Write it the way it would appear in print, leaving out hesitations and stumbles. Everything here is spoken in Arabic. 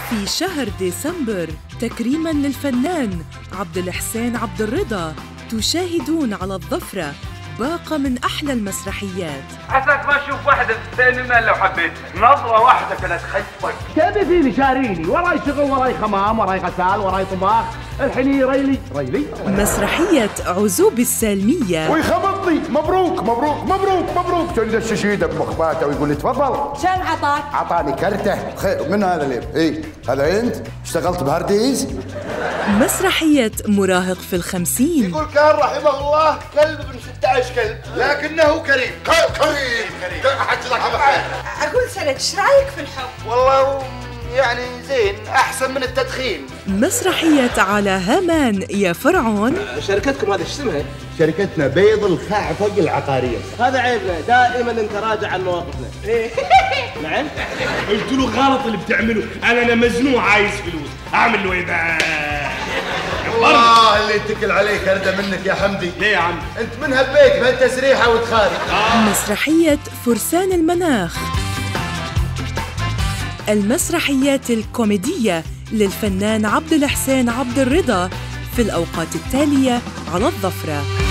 في شهر ديسمبر تكريماً للفنان عبد الإحسان عبد الرضا تشاهدون على الظفرة باقة من أحلى المسرحيات. عساك ما أشوف واحدة في السينما لو حبيت نظرة واحدة كانت خيطك. كيف فيني شاريني وراي شغل وراي خمام وراي غسال وراي طباخ الحين ريلي مسرحية عزوب السالمية ويخبطني مبروك مبروك مبروك مبروك كان الشيشيده بمخباته ويقول لي تفضل. شان عطاك؟ عطاني كرته خير من هذا اليوم. ايه هذا انت اشتغلت بهارديز. مسرحية مراهق في الخمسين. يقول كان رحمه الله كلب ابن 16 كلب لكنه كريم. كريم حجزك بخير. اقول سلك ايش رايك في الحب؟ والله يعني زين احسن من التدخين. مسرحية على هامان يا فرعون. شركتكم هذه ايش اسمها؟ شركتنا بيض الخاع فوق العقارية. هذا عيبنا دائما نتراجع عن مواقفنا. نعم؟ قلت له غلط اللي بتعمله، انا مزنوق عايز فلوس، اعمل له ايه بقى؟ والله اللي يتكل عليك ارده منك يا حمدي. ليه يا عم؟ انت من هالبيت بهالتسريحه وتخارج. مسرحية فرسان المناخ. المسرحيات الكوميدية للفنان عبد الإحسان عبد الرضا في الأوقات التالية على الظفرة.